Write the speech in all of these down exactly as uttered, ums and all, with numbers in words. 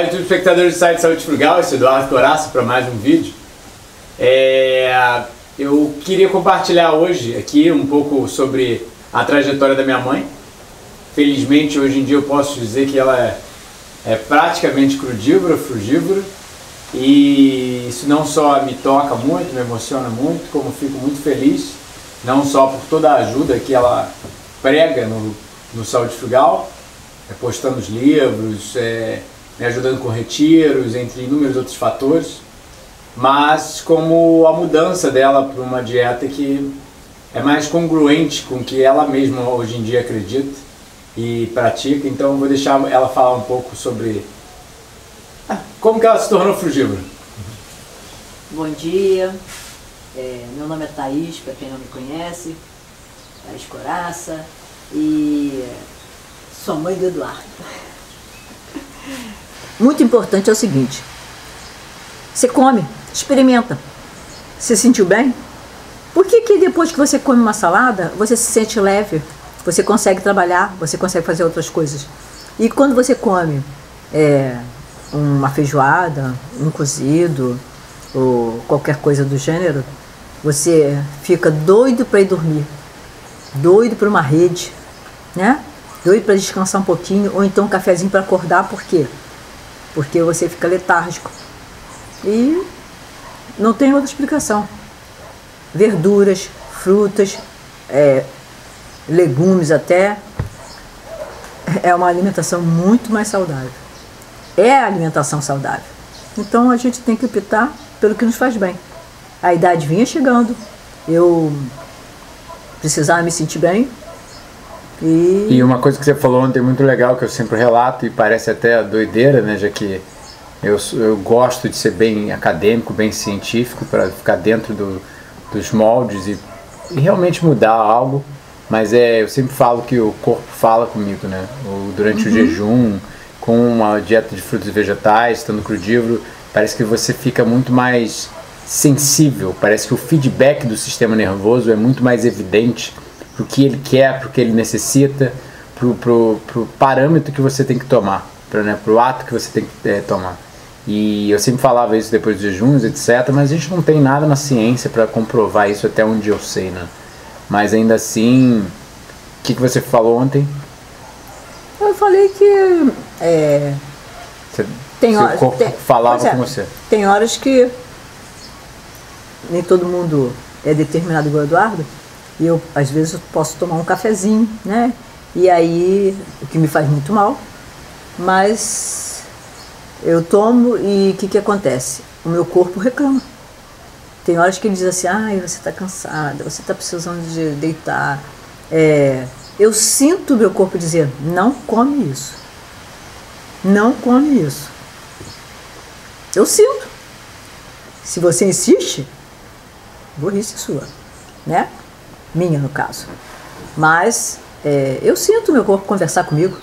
Olá, YouTube espectadores do site Saúde Frugal, eu sou Eduardo Coraça para mais um vídeo. É, eu queria compartilhar hoje aqui um pouco sobre a trajetória da minha mãe. Felizmente hoje em dia eu posso dizer que ela é, é praticamente crudívora, frugívora, e isso não só me toca muito, me emociona muito, como fico muito feliz, não só por toda a ajuda que ela prega no, no Saúde Frugal, é, postando os livros, é, me ajudando com retiros, entre inúmeros outros fatores, mas como a mudança dela para uma dieta que é mais congruente com o que ela mesma hoje em dia acredita e pratica. Então eu vou deixar ela falar um pouco sobre ah, como que ela se tornou frugívora. Bom dia, é, meu nome é Thaís, para quem não me conhece, Thaís Coraça, e sou mãe do Eduardo. Muito importante é o seguinte: você come, experimenta. Você sentiu bem? Por que que depois que você come uma salada, você se sente leve? Você consegue trabalhar, você consegue fazer outras coisas. E quando você come é, uma feijoada, um cozido, ou qualquer coisa do gênero, você fica doido para ir dormir, doido para uma rede, né? Doido para descansar um pouquinho, ou então um cafezinho para acordar. Por quê? Porque você fica letárgico. E não tem outra explicação. Verduras, frutas, é, legumes até, é uma alimentação muito mais saudável. É a alimentação saudável. Então a gente tem que optar pelo que nos faz bem. A idade vinha chegando, eu precisava me sentir bem. E... e uma coisa que você falou ontem muito legal, que eu sempre relato, e parece até doideira, né, já que eu, eu gosto de ser bem acadêmico, bem científico, para ficar dentro do, dos moldes e, e realmente mudar algo, mas é, eu sempre falo que o corpo fala comigo, né, o, durante uhum. o jejum, com uma dieta de frutos e vegetais, estando crudívoro, parece que você fica muito mais sensível, parece que o feedback do sistema nervoso é muito mais evidente para o que ele quer, para o que ele necessita, para o parâmetro que você tem que tomar, para né, o ato que você tem que é, tomar. E eu sempre falava isso depois dos jejuns, etcétera, mas a gente não tem nada na ciência para comprovar isso até onde eu sei, né? Mas ainda assim, o que, que você falou ontem? Eu falei que é, você, tem seu horas, corpo tem, falava é, com você. Tem horas que nem todo mundo é determinado igual o Eduardo, e eu às vezes eu posso tomar um cafezinho, né? E aí, o que me faz muito mal, mas eu tomo e o que que acontece? O meu corpo reclama. Tem horas que ele diz assim: ai, você está cansada, você está precisando de deitar. É, eu sinto o meu corpo dizer: não come isso, não come isso. Eu sinto. Se você insiste, burrice sua, né? Minha, no caso. Mas é, eu sinto o meu corpo conversar comigo.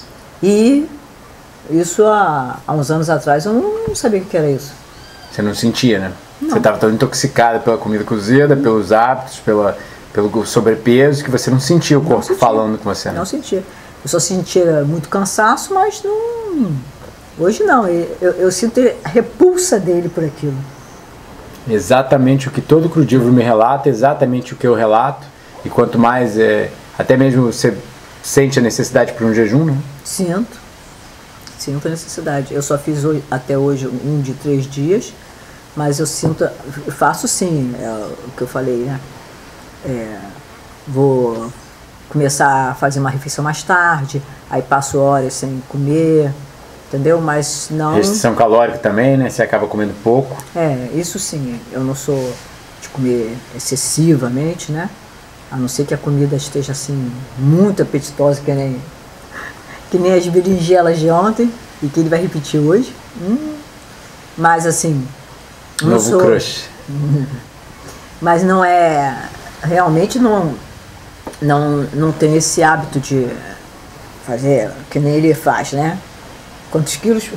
E isso há, há uns anos atrás eu não sabia o que era isso. Você não sentia, né? Não. Você estava tão intoxicada pela comida cozida, pelos hábitos, pela, pelo sobrepeso, que você não sentia o corpo sentia. falando com você, né? Não sentia. Eu só sentia muito cansaço, mas não... Hoje não. Eu, eu, eu sinto a repulsa dele por aquilo. Exatamente o que todo crudívoro me relata, exatamente o que eu relato. E quanto mais, é, até mesmo você sente a necessidade para um jejum, né? Sinto. Sinto a necessidade. Eu só fiz hoje, até hoje um de três dias, mas eu sinto, eu faço sim, é, o que eu falei, né? É, vou começar a fazer uma refeição mais tarde, aí passo horas sem comer, entendeu? Mas não... Restrição calórica também, né? Você acaba comendo pouco. É, isso sim. Eu não sou de comer excessivamente, né? A não ser que a comida esteja assim, muito apetitosa, que nem, que nem as berinjelas de ontem, e que ele vai repetir hoje. Hum. Mas assim... Não Novo sou, crush. Mas não é... Realmente não, não, não tem esse hábito de fazer que nem ele faz, né? Quantos quilos?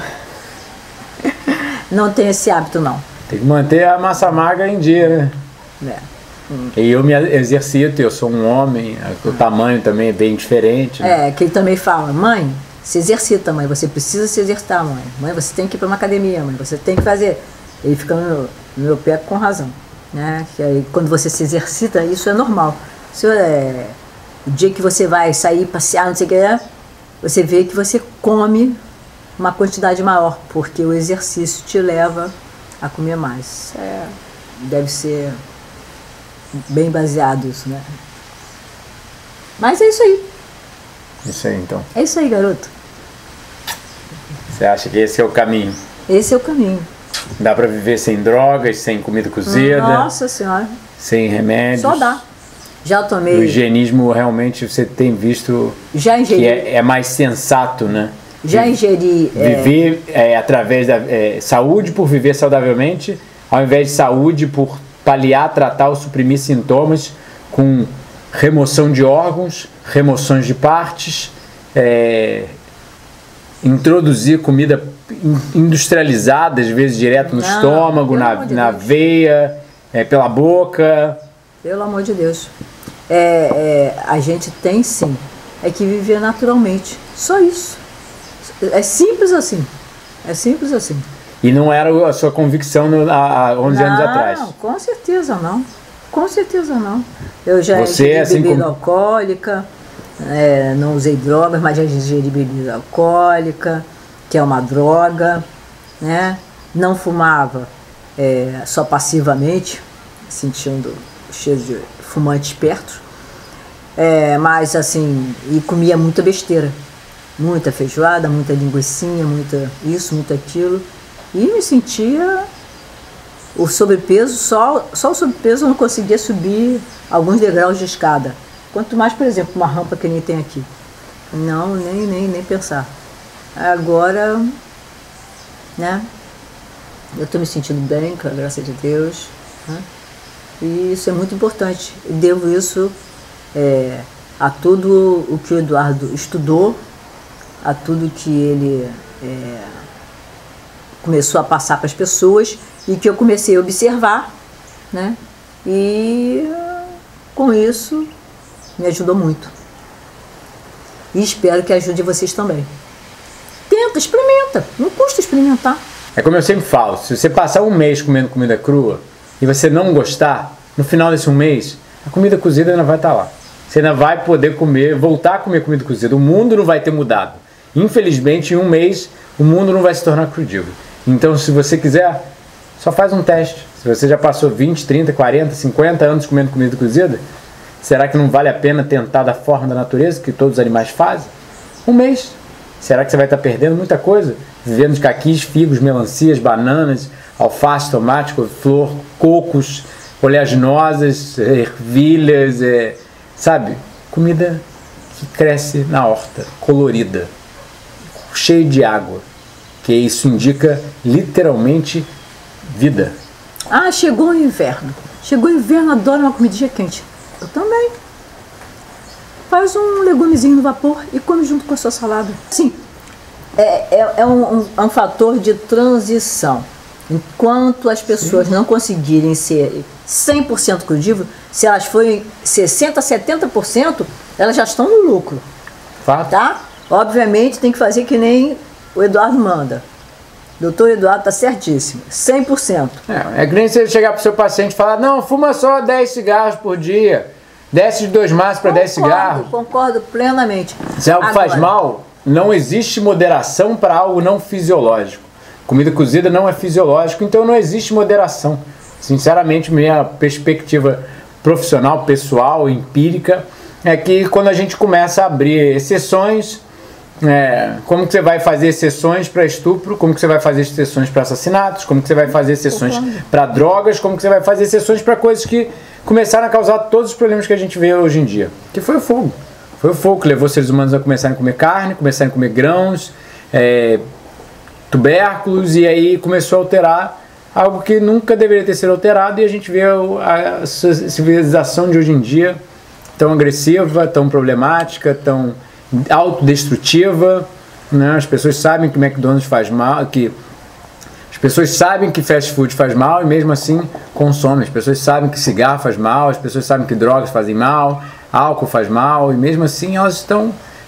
Não tem esse hábito, não. Tem que manter a massa magra em dia, né? É. Hum. E eu me exercito, eu sou um homem, o tamanho também é bem diferente, né? É, que ele também fala: mãe, se exercita, mãe, você precisa se exercitar, mãe. Mãe, você tem que ir para uma academia, mãe, você tem que fazer. Ele fica no meu, no meu pé com razão, né? Que aí, quando você se exercita, isso é normal. Se, é, o dia que você vai sair, passear, não sei o que é, você vê que você come uma quantidade maior, porque o exercício te leva a comer mais. É, deve ser bem baseado isso, né? Mas é isso aí. Isso aí, então. É isso aí, garoto. Você acha que esse é o caminho? Esse é o caminho. Dá pra viver sem drogas, sem comida cozida? Nossa Senhora. Sem remédios? Só dá. Já tomei. O higienismo realmente você tem visto já ingeri, que é, é mais sensato, né? Já ingeri. Viver é, é, através da é, saúde por viver saudavelmente, ao invés de saúde por paliar, tratar ou suprimir sintomas com remoção de órgãos, remoções de partes, é, introduzir comida industrializada, às vezes direto no não, estômago, na, de na veia, é, pela boca. Pelo amor de Deus. É, é, a gente tem sim, é que viver naturalmente. Só isso. É simples assim. É simples assim. E não era a sua convicção no, há onze não, anos atrás? Não, com certeza não. Com certeza não. Eu já Você, ingeri assim bebida como... alcoólica, é, não usei drogas, mas já ingeri bebida alcoólica, que é uma droga, né? Não fumava é, só passivamente, sentindo o cheiro de fumante perto, é, mas assim, e comia muita besteira, muita feijoada, muita linguicinha, muita isso, muito aquilo, e me sentia o sobrepeso, só, só o sobrepeso eu não conseguia subir alguns degraus de escada, quanto mais, por exemplo, uma rampa que nem tem aqui, não, nem, nem, nem pensar. Agora, né, eu estou me sentindo bem, graças a Deus, né? E isso é muito importante. Eu devo isso é, a tudo o que o Eduardo estudou, a tudo que ele é, começou a passar para as pessoas e que eu comecei a observar, né? E com isso me ajudou muito. E espero que ajude vocês também. Tenta, experimenta, não custa experimentar. É como eu sempre falo, se você passar um mês comendo comida crua e você não gostar, no final desse um mês, a comida cozida ainda vai estar lá. Você ainda vai poder comer, voltar a comer comida cozida. O mundo não vai ter mudado. Infelizmente, em um mês, o mundo não vai se tornar crudível. Então, se você quiser, só faz um teste. Se você já passou vinte, trinta, quarenta, cinquenta anos comendo comida cozida, será que não vale a pena tentar da forma da natureza, que todos os animais fazem? Um mês. Será que você vai estar perdendo muita coisa? Vivendo de caquis, figos, melancias, bananas, alface, tomate, couve-flor, cocos, oleaginosas, ervilhas, é, sabe? Comida que cresce na horta, colorida, cheia de água, que isso indica literalmente vida. Ah, chegou o inverno. Chegou o inverno, adoro uma comidinha quente. Eu também. Faz um legumezinho no vapor e come junto com a sua salada. Sim, é, é, é, um, um, é um fator de transição. Enquanto as pessoas Sim. não conseguirem ser cem por cento crudível, se elas forem sessenta por cento, setenta por cento, elas já estão no lucro. Fato. Tá? Obviamente tem que fazer que nem o Eduardo manda. Doutor Eduardo está certíssimo, cem por cento. É, é que nem você chegar para o seu paciente e falar, não, fuma só dez cigarros por dia. Desce de dois maços para dez cigarros. Concordo plenamente. Se algo Agora, faz mal, não existe moderação para algo não fisiológico. Comida cozida não é fisiológico, então não existe moderação. Sinceramente, minha perspectiva profissional, pessoal, empírica, é que quando a gente começa a abrir exceções, é, como que você vai fazer exceções para estupro, como que você vai fazer exceções para assassinatos, como que você vai fazer exceções para drogas, como que você vai fazer exceções para coisas que começaram a causar todos os problemas que a gente vê hoje em dia. Que foi o fogo. Foi o fogo que levou os seres humanos a começarem a comer carne, começarem a comer grãos, é, tubérculos, e aí começou a alterar algo que nunca deveria ter sido alterado, e a gente vê a civilização de hoje em dia tão agressiva, tão problemática, tão autodestrutiva, né? As pessoas sabem que McDonald's faz mal, que as pessoas sabem que fast food faz mal e mesmo assim consomem. As pessoas sabem que cigarro faz mal, as pessoas sabem que drogas fazem mal, álcool faz mal e mesmo assim elas estão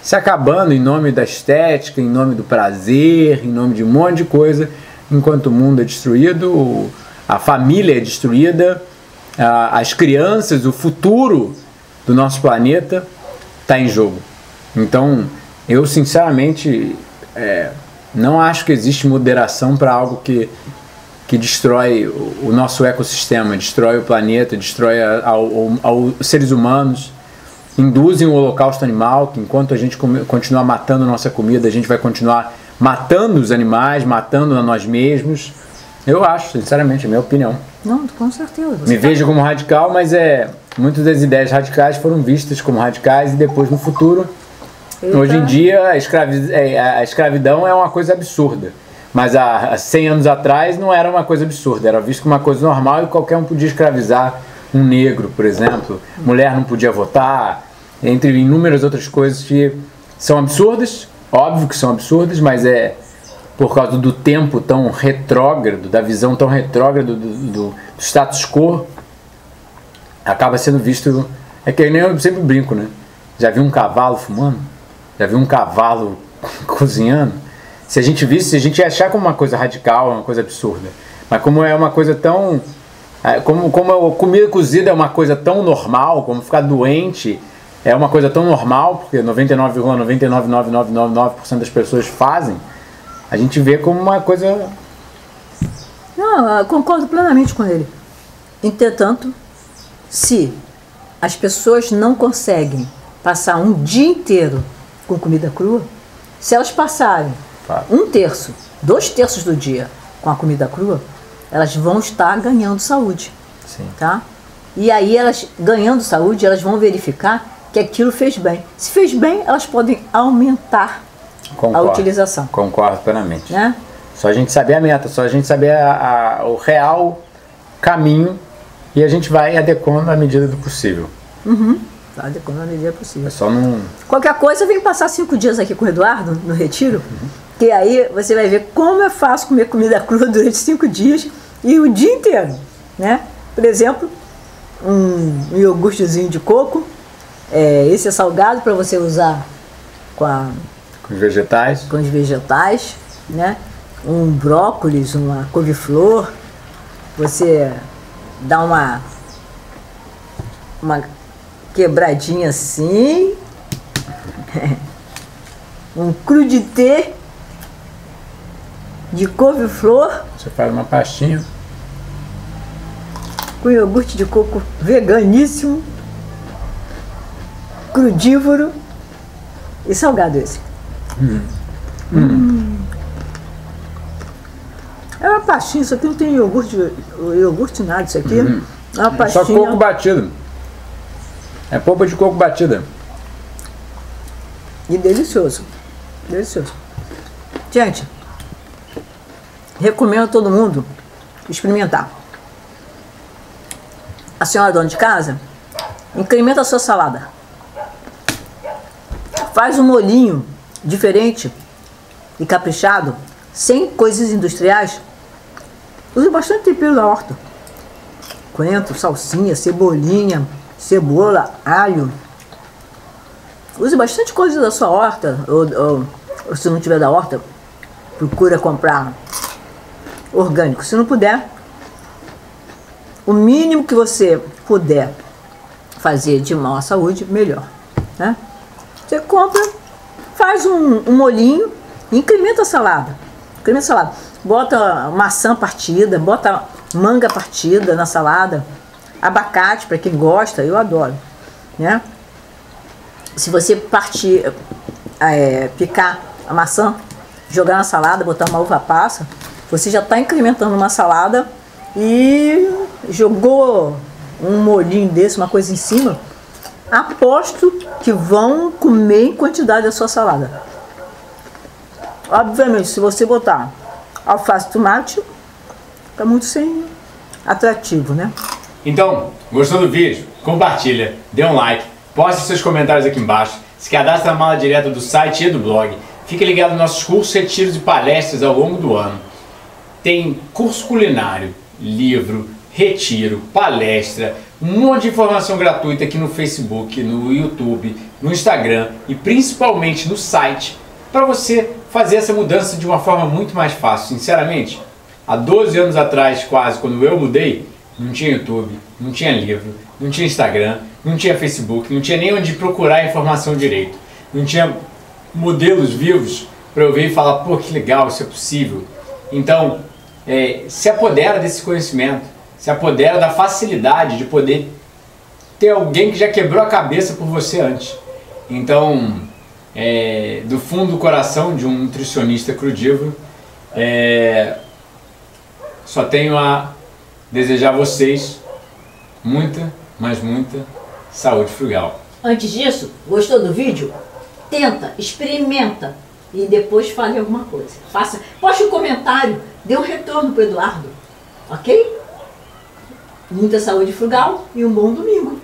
se acabando em nome da estética, em nome do prazer, em nome de um monte de coisa, enquanto o mundo é destruído, a família é destruída, as crianças, o futuro do nosso planeta está em jogo. Então, eu sinceramente é, não acho que existe moderação para algo que, que destrói o nosso ecossistema, destrói o planeta, destrói os seres humanos, induzem o holocausto animal, que enquanto a gente come, continuar matando nossa comida, a gente vai continuar matando os animais, matando a nós mesmos. Eu acho, sinceramente, é a minha opinião. Não, com certeza. Me tá... vejo como radical, mas é, muitas das ideias radicais foram vistas como radicais e depois no futuro, Eita. hoje em dia, a, escravi... a escravidão é uma coisa absurda. Mas há cem anos atrás não era uma coisa absurda, era visto como uma coisa normal e qualquer um podia escravizar um negro, por exemplo. Mulher não podia votar, entre inúmeras outras coisas que são absurdas, óbvio que são absurdas, mas é por causa do tempo tão retrógrado, da visão tão retrógrada do, do, do status quo, acaba sendo visto, é que nem eu sempre brinco, né? Já viu um cavalo fumando? Já viu um cavalo cozinhando? Se a gente visse, se a gente ia achar como uma coisa radical, uma coisa absurda, mas como é uma coisa tão, como, como a comida cozida é uma coisa tão normal, como ficar doente é uma coisa tão normal, porque noventa e nove vírgula nove nove nove nove nove nove por cento das pessoas fazem, a gente vê como uma coisa... Não, eu concordo plenamente com ele. Entretanto, se as pessoas não conseguem passar um dia inteiro com comida crua, se elas passarem claro. um terço, dois terços do dia com a comida crua, elas vão estar ganhando saúde. Sim. Tá? E aí, elas ganhando saúde, elas vão verificar que aquilo fez bem. Se fez bem, elas podem aumentar concordo, a utilização. Concordo plenamente. Né? Só a gente saber a meta, só a gente saber a, a, o real caminho e a gente vai adequando à medida do possível. Uhum. Vai adequando à medida possível. É só não... Qualquer coisa, vem passar cinco dias aqui com o Eduardo, no retiro, uhum. que aí você vai ver como é fácil comer comida crua durante cinco dias e o dia inteiro. Né? Por exemplo, um iogurtezinho de coco. É, esse é salgado para você usar com, a, com os vegetais. Com os vegetais, né? Um brócolis, uma couve-flor. Você dá uma uma quebradinha assim. Um crudité de couve-flor. Você faz uma pastinha. Com iogurte de coco veganíssimo. Crudívoro e salgado esse. Hum. Hum. Hum. É uma pastinha, isso aqui não tem iogurte, iogurte nada, isso aqui hum. é uma pastinha. Só coco batido. É polpa de coco batida. E delicioso. Delicioso. Gente, recomendo a todo mundo experimentar. A senhora dona de casa, incrementa a sua salada. Faz um molhinho diferente e caprichado, sem coisas industriais. Use bastante tempero da horta. Coentro, salsinha, cebolinha, cebola, alho. Use bastante coisa da sua horta. Ou, ou, ou se não tiver da horta, procura comprar orgânico. Se não puder, o mínimo que você puder fazer de mal à saúde, melhor. Né? Você compra, faz um, um molhinho e incrementa a salada. Incrementa a salada. Bota maçã partida, bota manga partida na salada. Abacate, para quem gosta, eu adoro. Né? Se você partir, é, picar a maçã, jogar na salada, botar uma uva passa, você já está incrementando uma salada e jogou um molhinho desse, uma coisa em cima. Aposto que vão comer em quantidade a sua salada. Obviamente, se você botar alface e tomate, fica muito sem atrativo, né? Então, gostou do vídeo? Compartilha, dê um like, poste seus comentários aqui embaixo, se cadastre na mala direta do site e do blog, fique ligado nos nossos cursos, retiros e palestras ao longo do ano. Tem curso culinário, livro, retiro, palestra, um monte de informação gratuita aqui no Facebook, no YouTube, no Instagram e principalmente no site para você fazer essa mudança de uma forma muito mais fácil. Sinceramente, há doze anos atrás, quase, quando eu mudei, não tinha YouTube, não tinha livro, não tinha Instagram, não tinha Facebook, não tinha nem onde procurar informação direito, não tinha modelos vivos para eu ver e falar, pô, que legal, isso é possível. Então, é, se apodera desse conhecimento, se apodera da facilidade de poder ter alguém que já quebrou a cabeça por você antes. Então, é, do fundo do coração de um nutricionista crudívoro, é, só tenho a desejar a vocês muita, mas muita saúde frugal. Antes disso, gostou do vídeo? Tenta, experimenta e depois fale alguma coisa. Faça, poste um comentário, dê um retorno para o Eduardo, ok? Muita saúde frugal e um bom domingo.